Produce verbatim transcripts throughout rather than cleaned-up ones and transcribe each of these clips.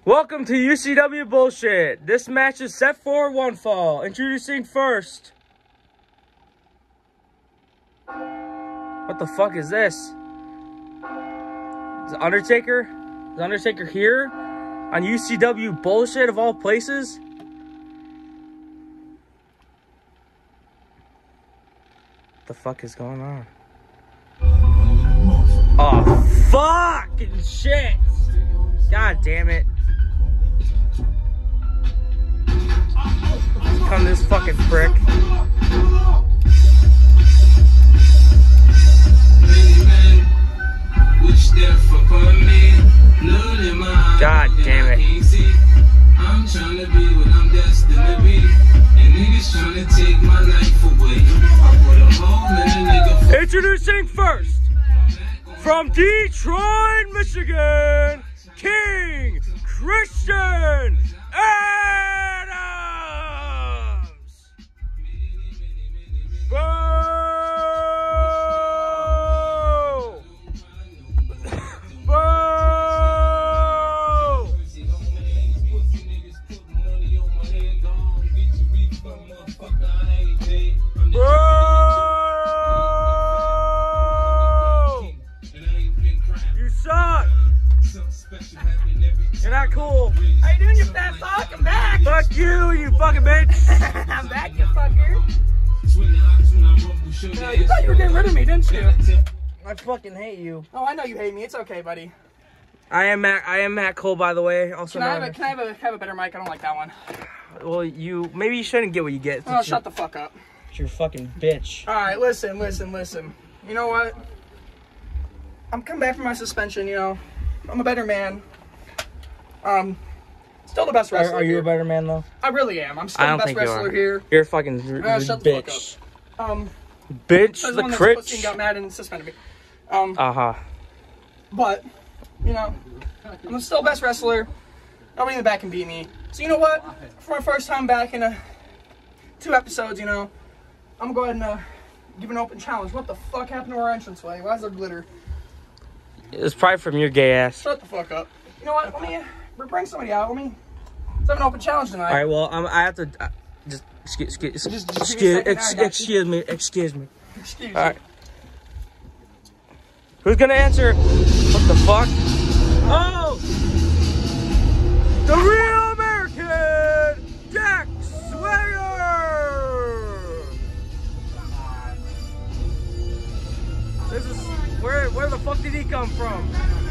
Welcome to U C W Bullshit. This match is set for one fall. Introducing first. What the fuck is this? Is Undertaker? Is Undertaker here? On U C W Bullshit of all places? What the fuck is going on? Oh, fucking shit! God damn it. Come this fucking prick. God damn it. I'm trying to be what I'm destined to be. And niggas trying to take my life away. I put a hole in a nigga. Introducing first, from Detroit, Michigan, King Christian Adams. Boo! Boo! Boo! You suck! You're not cool. How you doing, you fat fuck? I'm back! Fuck you, you fucking bitch! I'm back, you fucker! Uh, you thought you were getting rid of me, didn't you? I fucking hate you. Oh, I know you hate me. It's okay, buddy. I am Matt. I am Matt Cole, by the way. Also, Can I have a, can I have a, have a better mic? I don't like that one. Well, you maybe you shouldn't get what you get. Oh, shut the fuck up. You're a fucking bitch. All right, listen, listen, listen. You know what? I'm coming back from my suspension. You know, I'm a better man. Um, still the best wrestler. Are, are you here. a better man though? I really am. I'm still I don't the best think you wrestler are. here. You're a fucking Uh, shut the fuck bitch. up. Um, Bitch, I was the one that was pussy critch. and got mad and suspended me. Um, Uh huh. but you know, I'm still the best wrestler. Nobody in the back can beat me. So you know what? For my first time back in a two episodes, you know, I'm gonna go ahead and uh, give an open challenge. What the fuck happened to our entranceway? Why is there glitter? It's probably from your gay ass. Shut the fuck up. You know what? Let me uh, bring somebody out. Let me. Let's have an open challenge tonight. All right. Well, um, I have to uh, just excuse, excuse, Just- just give me a excuse, second. ex, I got you. excuse me, excuse me. Excuse All me. right. Who's gonna answer? What the fuck? Oh, the real American Jack Swagger. This is where? Where the fuck did he come from?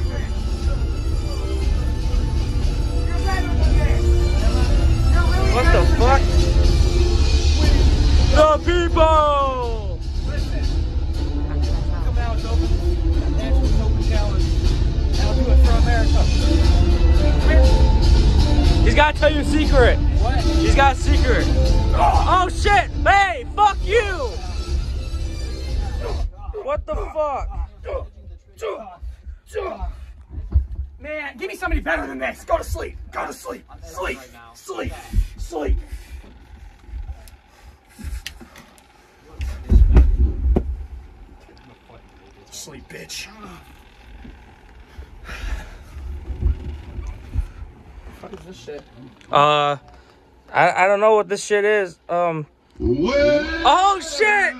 What the fuck? The people! Come out, it's open. Answer this open challenge. I'll do it for America. He's gotta tell you a secret. What? He's got a secret. Oh shit! Hey, fuck you! What the fuck? Man, give me somebody better than this. Go to sleep. Go to sleep. Sleep. Sleep. Sleep. Sleep, bitch. What is this shit? Uh, I I don't know what this shit is. Um. Oh shit!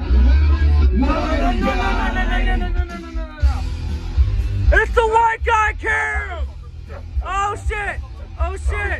It's the white guy Cam! Oh shit! Oh shit!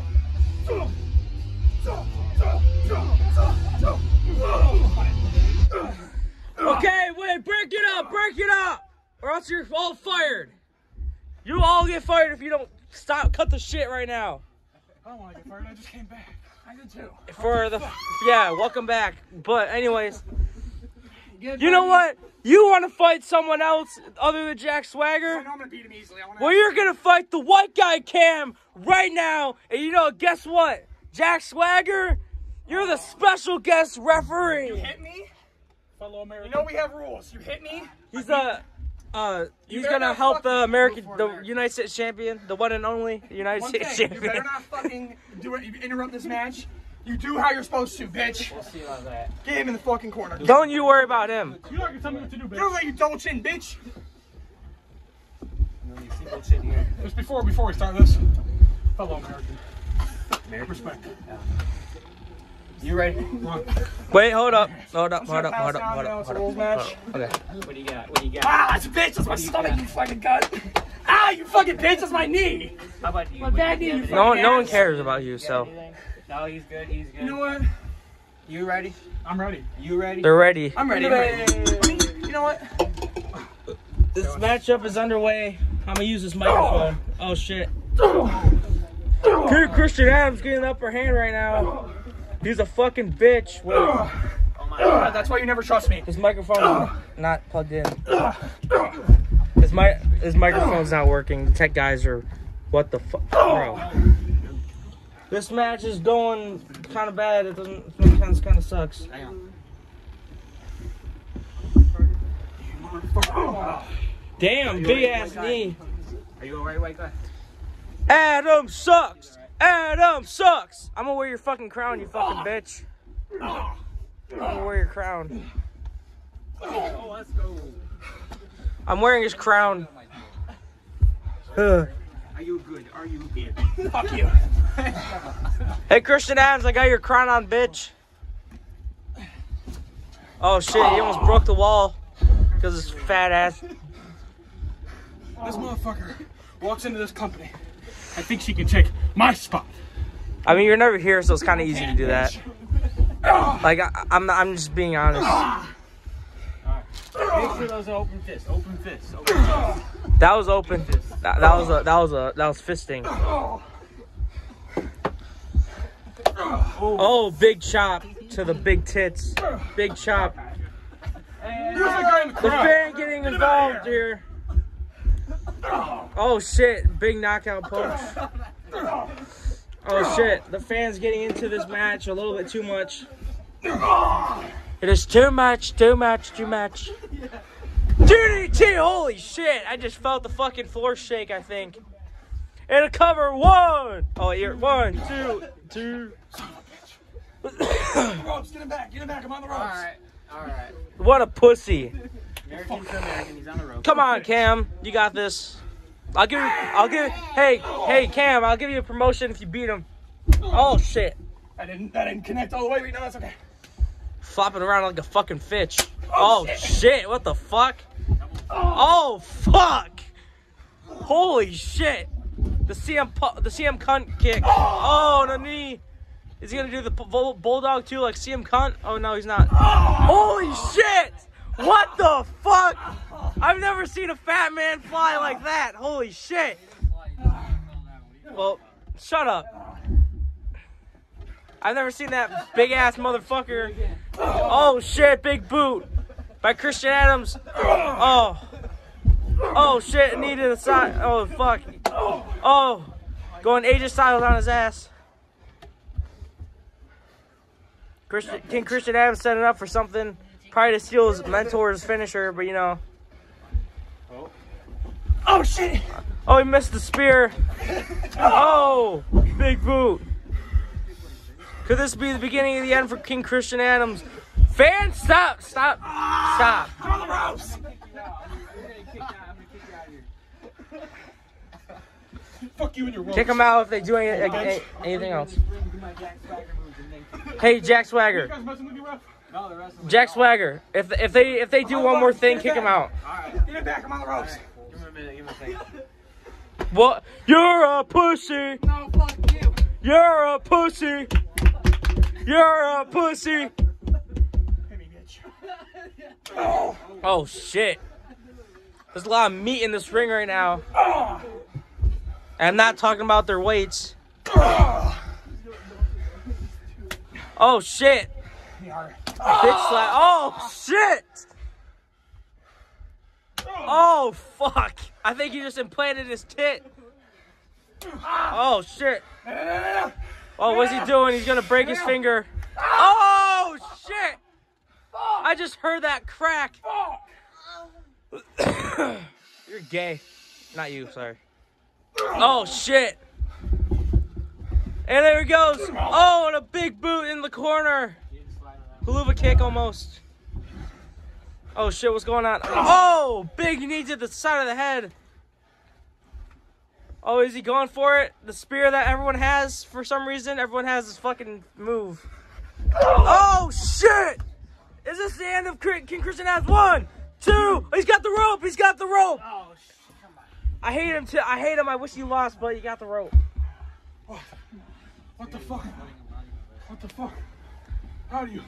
Okay, wait, break it up, break it up! Or else you're all fired. You all get fired if you don't stop, cut the shit right now. I don't want to get fired. I just came back. I did too. For the, yeah, welcome back. But anyways, Good you know buddy. what? You want to fight someone else other than Jack Swagger? I know I'm gonna beat him easily. I wanna Well, you're gonna fight the white guy Cam right now, and you know, guess what? Jack Swagger, you're the special guest referee. You hit me? Fellow American. You know we have rules. You hit me? He's a, uh, he's better gonna not help fucking the American, before the America. United States champion, the one and only United One States thing, you better champion. not fucking do it. You interrupt this match. You do how you're supposed to, bitch. We'll see about that. Get him in the fucking corner. Don't you worry about him. You don't have to tell me what to do, bitch. Do that, you double chin, bitch. It was before before we start this. Fellow American. American. Respect. You ready? Wait, hold up. Hold up, I'm hold gonna up, pass hold up, down, hold you know, up, it's a hold rules up. match. Okay. What do you got? What do you got? Ah, it's a bitch. That's my stomach, you fucking cunt. Ah, you fucking bitch. That's my knee. How about you? My bad knee, you fucking No, no one ass. cares about you, so No, he's good. He's good. You know what? You ready? I'm ready. You ready? they're ready. I'm ready. I'm ready. You know what? This matchup is underway. I'm gonna use this microphone. Oh shit. Christian Adams getting the upper hand right now. He's a fucking bitch. Wait, Oh my god, that's why you never trust me. his microphone is not plugged in. His mi his microphone's not working. The tech guys are, what the fuck, bro. This match is going kind of bad. It doesn't. It kind of kind of sucks. Damn, big ass knee. Are you alright, white guy? Adam sucks. Adam sucks. I'm gonna wear your fucking crown, you fucking bitch. I'm gonna wear your crown. Oh, let's go. I'm wearing his crown. Are you good? Are you good? Fuck you. Hey, Christian Adams, I got your crown on, bitch. Oh shit, he almost broke the wall because his fat ass. This motherfucker walks into this company. I think she can take my spot. I mean, you're never here, so it's kind of easy to do that. Like, I, I'm, not, I'm just being honest. Make sure those are open fists. Open fists. Open fists. That was open. That, that was a, that was a, that was fisting. Oh, big chop to the big tits. Big chop. The fan getting involved here. Oh shit, big knockout punch. Oh shit, the fans getting into this match a little bit too much. It is too much, too much, too much. D D T, holy shit, I just felt the fucking floor shake, I think. And a cover, one. Oh, here, one, two, two. Ropes, get him back. Get him back. I'm on the ropes. Alright. Alright. What a pussy. American to American. He's on the rope. Come on, Cam, you got this. I'll give you, I'll give, hey, hey, Cam, I'll give you a promotion if you beat him. Oh shit. I didn't. That didn't connect all the way, but no, that's okay. Flopping around like a fucking fish. Oh, shit. What the fuck? Oh, fuck. Holy shit. The C M pu- the C M cunt kick. Oh, the knee. Is he gonna do the bull- bulldog too, like C M cunt? Oh no, he's not. Holy shit. What the fuck? I've never seen a fat man fly like that. Holy shit. Well, shut up. I've never seen that big ass motherfucker. Oh shit, big boot by Christian Adams. Oh. Oh shit, knee to the side. Oh fuck. Oh. Going A J Styles on his ass. Christian, King Christian Adams setting up for something. Probably to steal his mentor's finisher, but you know. Oh shit. Oh, he missed the spear. Oh, big boot. Could this be the beginning of the end for King Christian Adams? Fans, stop, stop, stop. I'm on the ropes. Fuck you and your ropes. Kick them out if they do any, any, anything else. Hey, Jack Swagger. No, the rest of them. Jack Swagger. If if they if they do one more thing, kick him out. Alright. Get him back. I'm on the ropes. Give him a minute. Give him a second. What? You're a pussy. No, fuck you. You're a pussy. You're a pussy. Hit me, bitch. Oh. Oh shit. There's a lot of meat in this ring right now. Oh. And I'm not talking about their weights. Oh shit. Bitch slap. Oh shit. Oh fuck. I think he just implanted his tit. Oh shit. Oh, what's he doing? He's gonna break his finger. Oh shit. I just heard that crack. You're gay. Not you, sorry. Oh shit. And there he goes. Oh, and a big boot in the corner. Haluva kick almost. Oh shit, what's going on? Oh, big knee to the side of the head. Oh, is he going for it? The spear that everyone has for some reason? Everyone has this fucking move. Oh, shit! Is this the end of King Christian has one, two? He's got the rope. He's got the rope. Oh, shit. Come on. I hate him too. I hate him. I wish he lost, but he got the rope. Oh, what the fuck? What the fuck? How do you?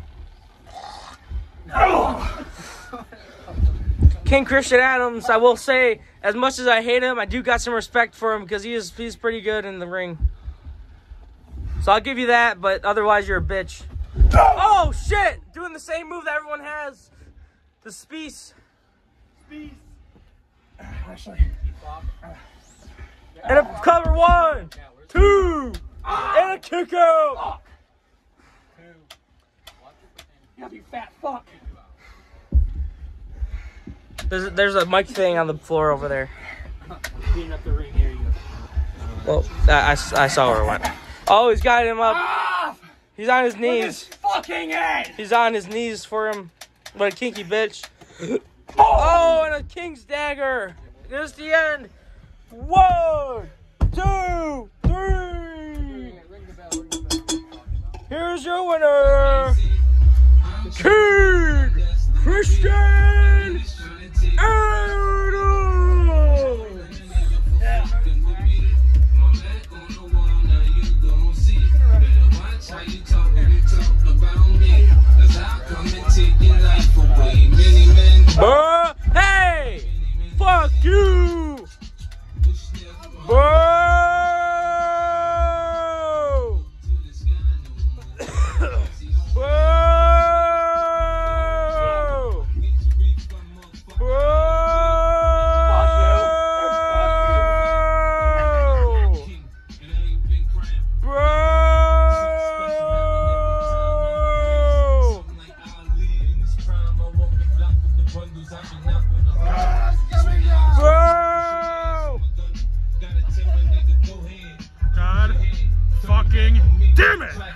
Oh. King Christian Adams, I will say, as much as I hate him, I do got some respect for him because he is he's pretty good in the ring. So I'll give you that, but otherwise you're a bitch. Oh shit! Doing the same move that everyone has. The Spees. Spees. Actually. And a cover one, two, and a kick out. You gotta be fat fuck. There's there's a mic thing on the floor over there. Beating up the ring. Here you go. Well, I, I, I saw where it went. Oh, he's got him up. Ah! He's on his Look at his knees. fucking head. He's on his knees for him. What a kinky bitch. Oh, and a king's dagger. This is the end. One, two, three. Here's your winner, King Christian Adams. Bruh, hey, fuck you, bro. God fucking damn it!